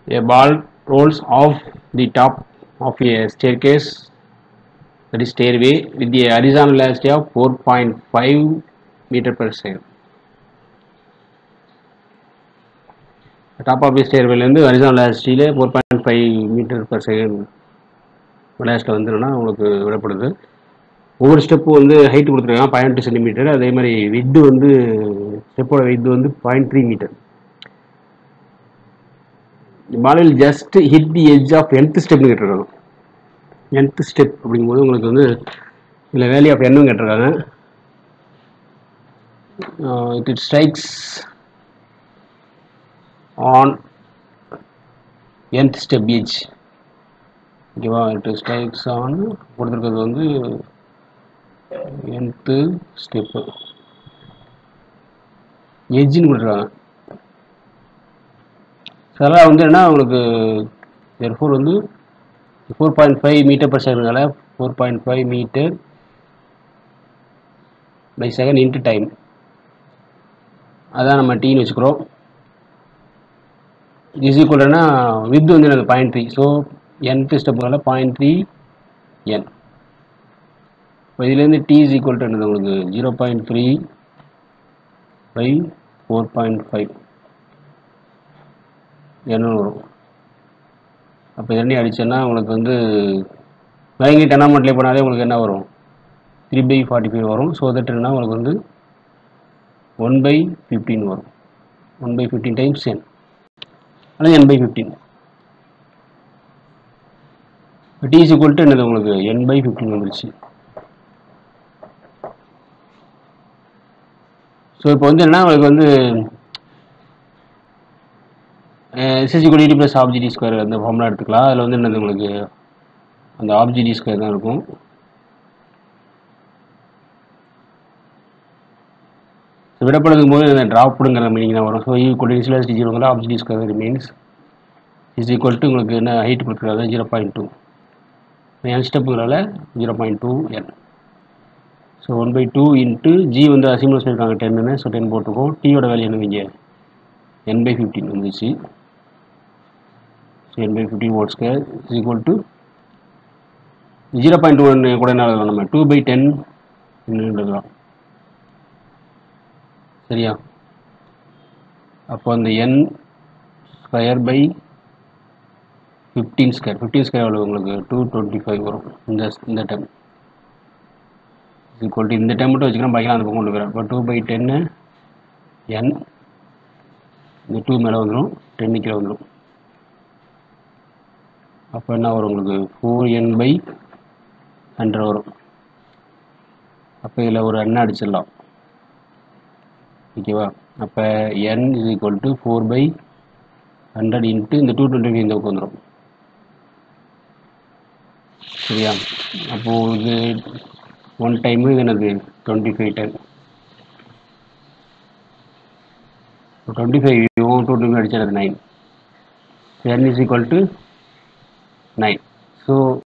A ball rolls off the top of a staircase, that is stairway, with a horizontal velocity of 4.5 meter per second. The top of the stairway இருந்து horizontal velocity 4.5 meter per second velocity வந்துருன்னா உங்களுக்கு விடப்படுது. ஒவ்வொரு step வந்து height கொடுத்துருக்காங்க 0.2 centimetre. அதே மாதிரி with வந்து ஸ்டெப்போட வித்து வந்து 0.3 metre. ball will just hit the edge of nth step கேட்டிருக்காங்க. nth step அப்படிங்கும்போது உங்களுக்கு வந்து இதில் வேல்யூ ஆஃப் n கேட்டிருக்காங்க. it strikes on nth step edge. ஓகேவா, it strikes on கொடுத்துருக்கிறது வந்து nth ஸ்டெப்பு எட்ஜின்னு கொடுத்துருக்காங்க. அதெல்லாம் வந்து என்ன உங்களுக்கு therefore வந்து 4.5 மீட்டர் பர் செகண்ட்னால 4.5 metre by second into time, அதான் நம்ம டீன்னு வச்சுக்கிறோம். இஸ் ஈக்குவல்னா வித் வந்து எனக்கு 0.3, ஸோ nth ஸ்டெப்புனால 0.3 n. இப்போ இதுலேருந்து டி இஸ் ஈக்குவல் டு என்னது உங்களுக்கு 0.3 பை 4.5 n வரும். அப்போ இதெல்லாம் அடிச்சேன்னா உங்களுக்கு வந்து வேங்கி டெனாமெண்ட்லேயே போனாலே உங்களுக்கு என்ன வரும் 3/45 வரும். ஸோ தட் என்ன உங்களுக்கு வந்து 1/15 வரும். 1/15 டைம்ஸ் n அல்லது n/15. இப்போ டி இஸ் ஈக்குவல் டு என்னது உங்களுக்கு n/15 வந்துருச்சு. ஸோ இப்போ வந்து என்ன உங்களுக்கு வந்து SSD ப்ளஸ் ஆப்ஜிடி ஸ்கொயர் அந்த ஃபார்முலா எடுத்துக்கலாம். அதில் வந்து என்னது உங்களுக்கு அந்த ஆப்ஜிடி ஸ்கொயர் தான் இருக்கும். விடப்படுதும் போது அந்த ட்ராப்டுங்கிற மீனிங் தான் வரும். ஸோ ஈக்குவல் இன்சுலேஸ் டி ஜீரோங்கிற half G T square remains is equal to உங்களுக்கு என்ன ஹைட் கொடுக்குறாங்க 0.2 n ஸ்டெப்புங்களால 0.2 n. ஸோ 1/2 இன்ட்டு ஜி வந்து அசிமுலஸ் பண்ணியிருக்காங்க 10ன்னு, ஸோ 10 போட்டுருக்கோம். டீயோட வேல்யூ என்ன இங்கே n/15 வந்துச்சு. So n/15 whole square is equal to 0.2 கூட என்ன எழுதலாம் நம்ம 2/10 எழுதலாம். சரியா, அப்போ அந்த n ஸ்கொயர் பை 15 ஸ்கொயர் எவ்வளோ உங்களுக்கு 225 வரும். இந்த டைம் ஈக்குவல் டு இந்த டைம் மட்டும் வச்சுக்கலாம், பாக்கிலாம் அந்த பக்கம் கொண்டு போகிறேன். இப்போ 2/10 n, இந்த 2 மேலே வந்துடும், 10 கீழே வந்துடும். அப்போ என்ன வரும் உங்களுக்கு 4n/100 வரும். அப்போ இதில் ஒரு n அடிச்சிடலாம். ஓகேவா, அப்போ n is equal to 4/100 into இந்த 225 இந்த பக்கம் வந்துடும். சரியா, அப்போது இது ஒன் டைமு இது என்னது 25 டைம். 25 225 அடிச்சது 9. n is equal to 9. So